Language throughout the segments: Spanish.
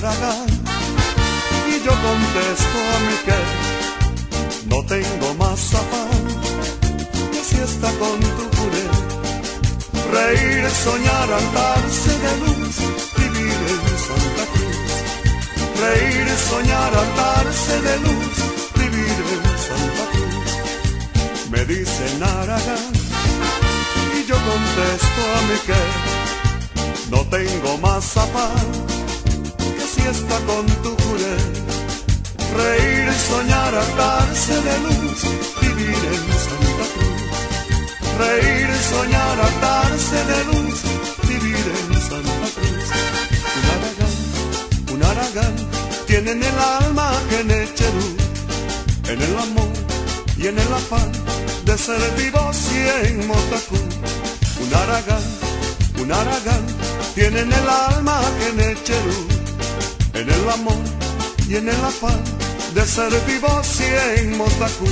Aragán. Y yo contesto a mi que no tengo más afán que si está con tu puré. Reír, soñar, hartarse de luz, vivir en Santa Cruz. Reír, soñar, hartarse de luz, vivir en Santa Cruz. Me dicen Aragán y yo contesto a mi que no tengo más afán que si está con tu puré. Reír, soñar, hartarse de luz, vivir en Santa Cruz. Reír, soñar, hartarse de luz, vivir en Santa Cruz. Un Aragán tiene en el alma Genecherú, en el amor y en el afán de ser vivos y en Motacú. Un Aragán tiene en el alma Genecherú, en el amor y en el afán de ser vivos y en Motacú.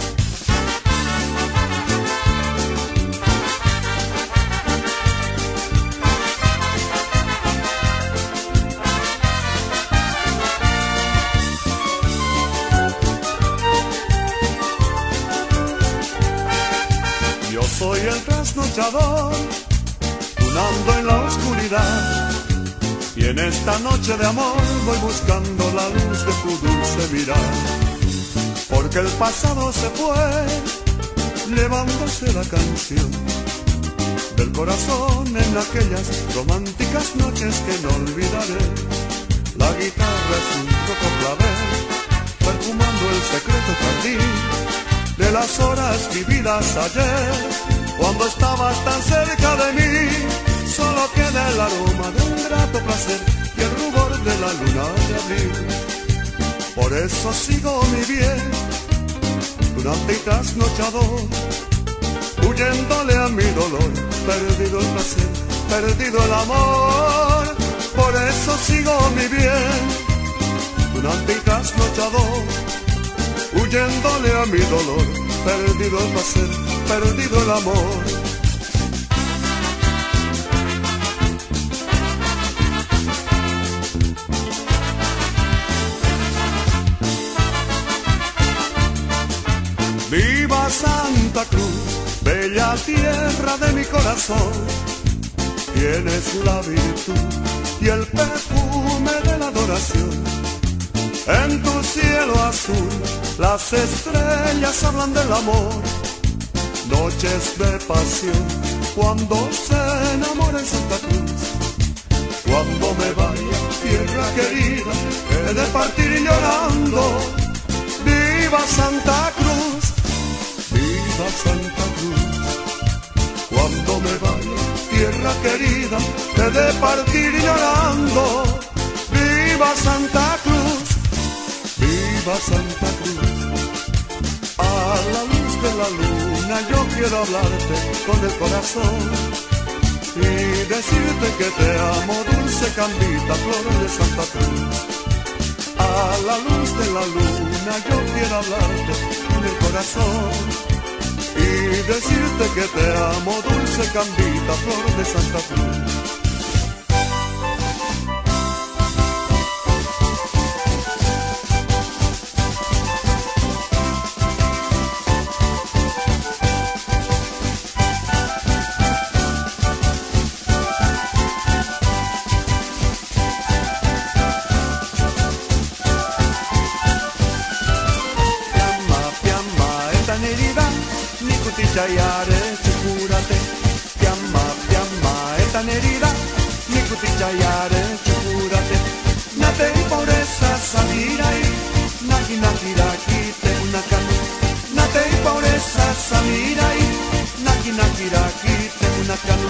Yo soy el trasnochador, tunando en la oscuridad, y en esta noche de amor voy buscando la luz de tu dulce mirar. Porque el pasado se fue, llevándose la canción del corazón en aquellas románticas noches que no olvidaré. La guitarra es un clavel, perfumando el secreto jardín de las horas vividas ayer, cuando estabas tan cerca de mí. Solo queda el aroma de un grato placer y el rubor de la luna de abril. Por eso sigo mi bien, durante y trasnochador, huyéndole a mi dolor, perdido el placer, perdido el amor. Por eso sigo mi bien, durante y trasnochador, huyéndole a mi dolor, perdido el placer, perdido el amor. Viva Santa Cruz, bella tierra de mi corazón. Tienes la virtud y el perfume de la adoración. En tu cielo azul las estrellas hablan del amor. Noches de pasión cuando se enamora en Santa Cruz. Cuando me vaya, tierra querida, he de partir llorando. Viva Santa Cruz, viva Santa Cruz. Cuando me vaya, tierra querida, he de partir llorando. Viva Santa Cruz, viva Santa Cruz. A la luz de la luna yo quiero hablarte con el corazón y decirte que te amo, dulce Cambita, flor de Santa Cruz. A la luz de la luna yo quiero hablarte con el corazón y decirte que te amo, dulce Cambita, flor de Santa Cruz. Chayare, chukurate, piamma, etan herida, nikuti chayare, chukurate, nate por esa samirai, naki rakite unakan, nate por esa samirai, naki rakite unakan.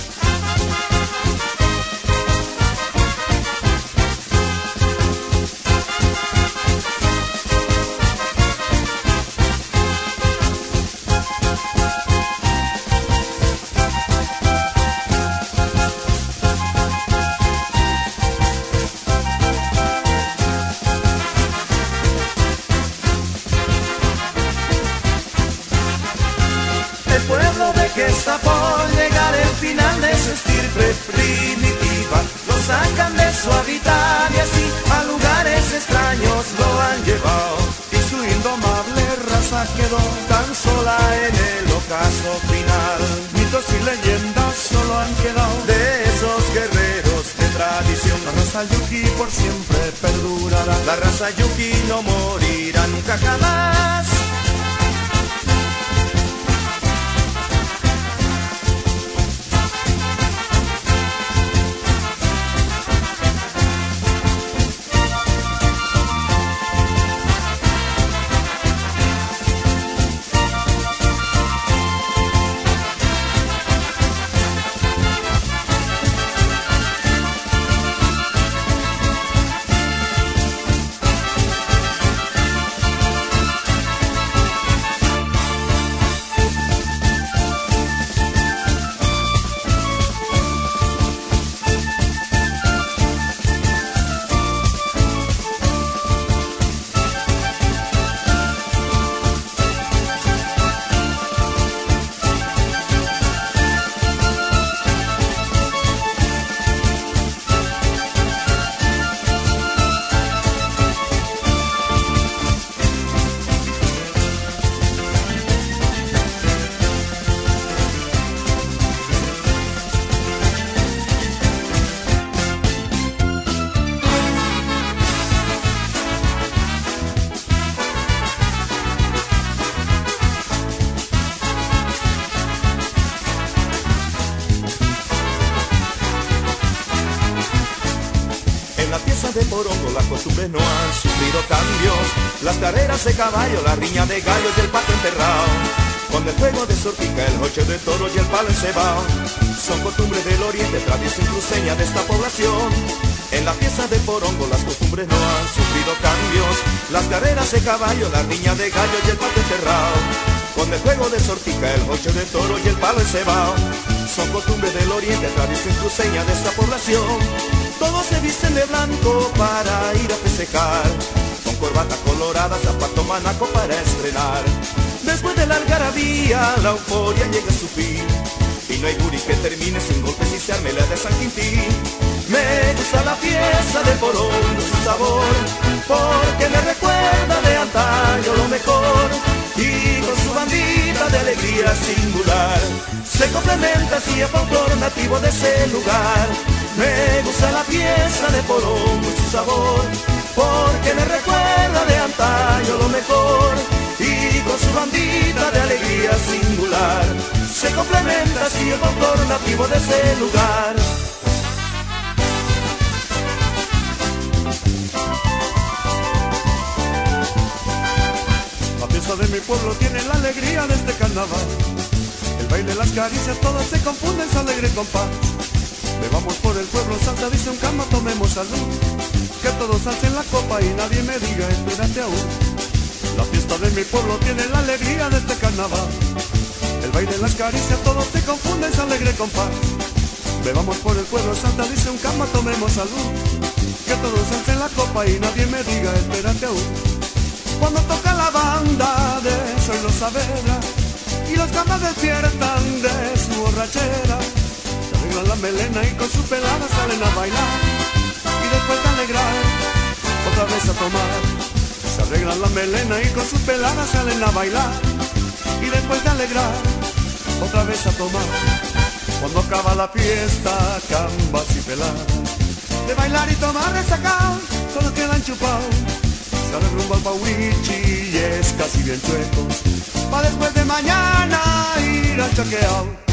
Que está por llegar el final de su estirpe primitiva, lo sacan de su hábitat y así quedó tan sola en el ocaso final. Mitos y leyendas solo han quedado de esos guerreros de tradición. La raza Yuki por siempre perdurará. La raza Yuki no morirá nunca jamás. En la pieza de Porongo las costumbres no han sufrido cambios. Las carreras de caballo, la riña de gallos y el pato enterrado. Con el juego de sortica, el joche de toro y el palo encebado. Son costumbres del oriente, tradición cruceña de esta población. En la pieza de Porongo las costumbres no han sufrido cambios. Las carreras de caballo, la riña de gallos y el pato enterrado. Con el juego de sortica, el joche de toro y el palo encebado. Son costumbres del oriente, tradición cruceña de esta población. Todos se visten de blanco para ir a festejar, con corbata colorada, zapato manaco para estrenar. Después de la algarabía, la euforia llega a su fin, y no hay guri que termine sin golpes y se arme la de San Quintín. Me gusta la fiesta de Porongo, su sabor, porque me recuerda de antaño lo mejor, y con su bandita de alegría singular, se complementa así el folclor nativo de ese lugar. Me gusta la fiesta de Porongo y su sabor, porque me recuerda de antaño lo mejor, y con su bandita de alegría singular, se complementa así el folclor nativo de ese lugar. La fiesta de mi pueblo tiene la alegría de este carnaval. El baile, las caricias, todos se confunden, se alegre compás. Bebamos por el pueblo, Santa dice un cama, tomemos salud. Que todos alcen la copa y nadie me diga, espérate aún. La fiesta de mi pueblo tiene la alegría de este carnaval. El baile, las caricias, todos se confunden, se alegre compás. Bebamos por el pueblo, Santa dice un cama, tomemos salud. Que todos alcen la copa y nadie me diga, espérate aún. Cuando toca la banda de Soy los Saavedra y los camas despiertan de su borrachera, la melena y con sus peladas salen a bailar, y después de alegrar, otra vez a tomar. Se arreglan la melena y con sus peladas salen a bailar, y después de alegrar, otra vez a tomar. Cuando acaba la fiesta, cambas y peladas, de bailar y tomar resacao, solo quedan chupados. Sale rumbo al Paurichi y es casi bien chuecos, pa' después de mañana ir al choqueao.